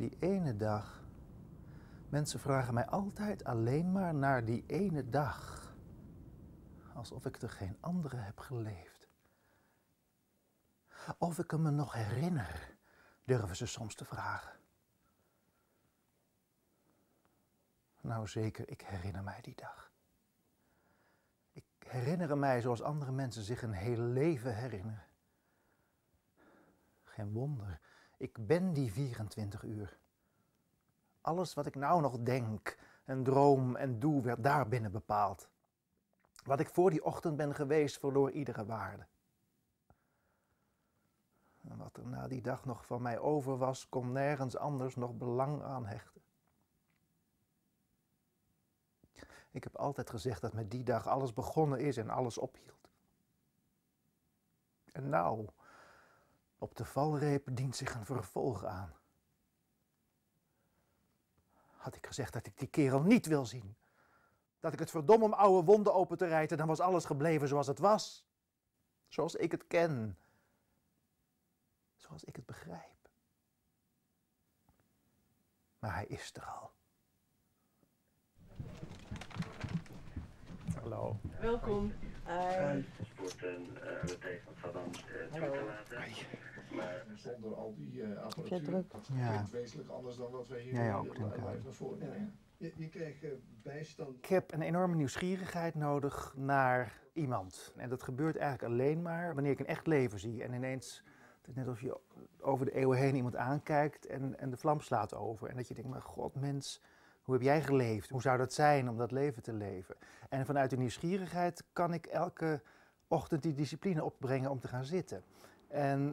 die ene dag. Mensen vragen mij altijd alleen maar naar die ene dag. Alsof ik er geen andere heb geleefd. Of ik me nog herinner, durven ze soms te vragen. Nou zeker, ik herinner mij die dag. Ik herinner mij zoals andere mensen zich een heel leven herinneren. Geen wonder, ik ben die 24 uur. Alles wat ik nou nog denk en droom en doe, werd daarbinnen bepaald. Wat ik voor die ochtend ben geweest, verloor iedere waarde. En wat er na die dag nog van mij over was, kon nergens anders nog belang aan hechten. Ik heb altijd gezegd dat met die dag alles begonnen is en alles ophield. En nou, op de valreep dient zich een vervolg aan. Had ik gezegd dat ik die kerel niet wil zien. Dat ik het verdom om oude wonden open te rijten, dan was alles gebleven zoals het was. Zoals ik het ken. Zoals ik het begrijp. Maar hij is er al. Hallo. Welkom. Sporten meteen van Saddam toe te laten. Maar zonder al die apparatuur, dat klinkt wezenlijk anders dan wat wij hier live naar voren brengen. Je kreeg bijstand. Ik heb een enorme nieuwsgierigheid nodig naar iemand. En dat gebeurt eigenlijk alleen maar wanneer ik een echt leven zie. En ineens, het is net alsof je over de eeuwen heen iemand aankijkt en de vlam slaat over. En dat je denkt, maar god mens, hoe heb jij geleefd? Hoe zou dat zijn om dat leven te leven? En vanuit de nieuwsgierigheid kan ik elke ochtend die discipline opbrengen om te gaan zitten. En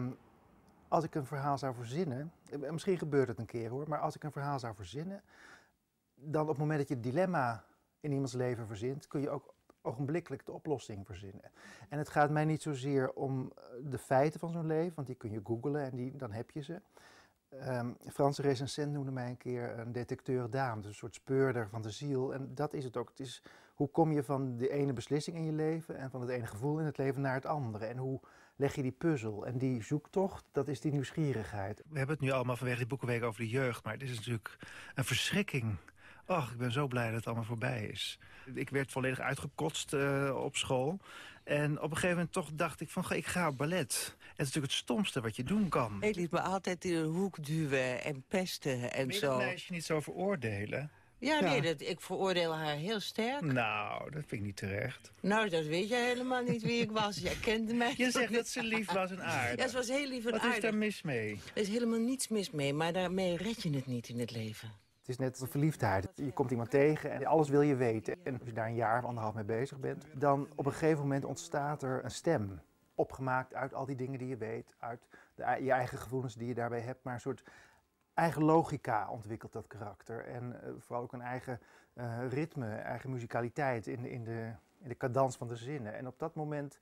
als ik een verhaal zou verzinnen, misschien gebeurt het een keer hoor, maar als ik een verhaal zou verzinnen, dan op het moment dat je het dilemma in iemands leven verzint, kun je ook ogenblikkelijk de oplossing verzinnen. En het gaat mij niet zozeer om de feiten van zo'n leven, want die kun je googlen en dan heb je ze. Een Franse recensent noemde mij een keer een detecteur d'âme, dus een soort speurder van de ziel. En dat is het ook. Het is, hoe kom je van de ene beslissing in je leven en van het ene gevoel in het leven naar het andere? En hoe leg je die puzzel? En die zoektocht, dat is die nieuwsgierigheid. We hebben het nu allemaal vanwege die boekenweek over de jeugd, maar het is natuurlijk een verschrikking. Och, ik ben zo blij dat het allemaal voorbij is. Ik werd volledig uitgekotst op school. En op een gegeven moment toch dacht ik van, ik ga op ballet. Het is natuurlijk het stomste wat je doen kan. Ik liet me altijd in een hoek duwen en pesten en Wil je zo. dat meisje niet zo veroordelen? Ja, nee, ik veroordeel haar heel sterk. Nou, dat vind ik niet terecht. Nou, dat weet jij helemaal niet wie ik was. Jij kende mij. Je zegt dat ze lief was en aardig. Ja, ze was heel lief en aardig. Wat is daar mis mee? Er is helemaal niets mis mee, maar daarmee red je het niet in het leven. Het is net als verliefdheid. Je komt iemand tegen en alles wil je weten. En als je daar een jaar of anderhalf mee bezig bent, dan op een gegeven moment ontstaat er een stem. Opgemaakt uit al die dingen die je weet, uit je eigen gevoelens die je daarbij hebt, maar een soort eigen logica ontwikkelt dat karakter. En vooral ook een eigen ritme, eigen muzikaliteit in de cadans van de zinnen. En op dat moment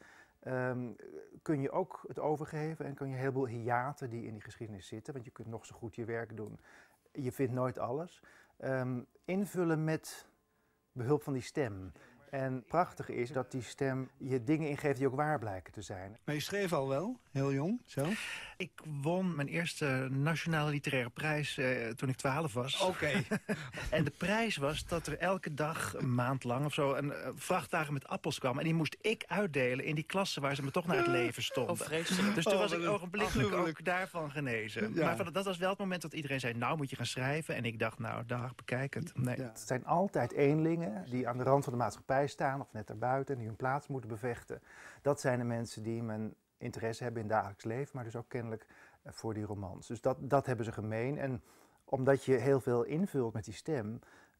kun je ook het overgeven en kun je een heleboel hiaten die in die geschiedenis zitten, want je kunt nog zo goed je werk doen. Je vindt nooit alles. Invullen met behulp van die stem. En het prachtige is dat die stem je dingen ingeeft die ook waar blijken te zijn. Maar je schreef al wel, heel jong, zo? Ik won mijn eerste nationale literaire prijs toen ik 12 was. Oké. En de prijs was dat er elke dag, een maand lang of zo, een vrachtwagen met appels kwam. En die moest ik uitdelen in die klassen waar ze me toch naar het leven stonden. Oh, vreselijk. Dus toen was ik ogenblikkelijk ook daarvan genezen. Ja. Maar dat was wel het moment dat iedereen zei, nou moet je gaan schrijven. En ik dacht, nou dag, bekijk het. Nee. Ja. Het zijn altijd eenlingen die aan de rand van de maatschappij staan of net daarbuiten, die hun plaats moeten bevechten. Dat zijn de mensen die mijn interesse hebben in het dagelijks leven, maar dus ook kennelijk voor die romans. Dus dat hebben ze gemeen. En omdat je heel veel invult met die stem,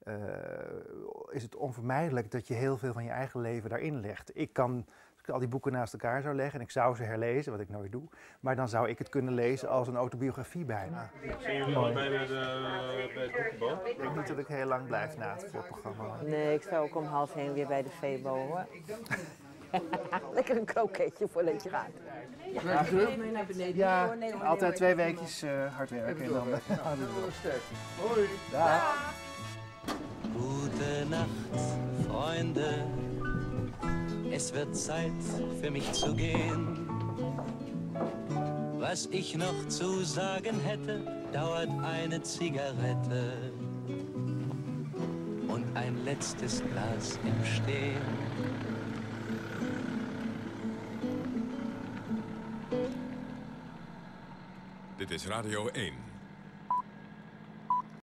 is het onvermijdelijk dat je heel veel van je eigen leven daarin legt. Als ik al die boeken naast elkaar zou leggen en ik zou ze herlezen, wat ik nooit doe, maar dan zou ik het kunnen lezen als een autobiografie bijna. Zijn jullie al bij het boekenbal? Ik denk niet dat ik heel lang blijf na het voorprogramma. Nee, ik sta ook om 12:30 weer bij de Febo hoor. Lekker een kroketje voordat je gaat. Ja, terug mee naar beneden. Ja, altijd 2 weekjes hard werken en dan... Hoi. Dag. Gute Nacht, Freunde. Es wird Zeit für mich zu gehen. Was ich noch zu sagen hätte, dauert eine Zigarette und ein letztes Glas im Stehen. Dit is Radio 1.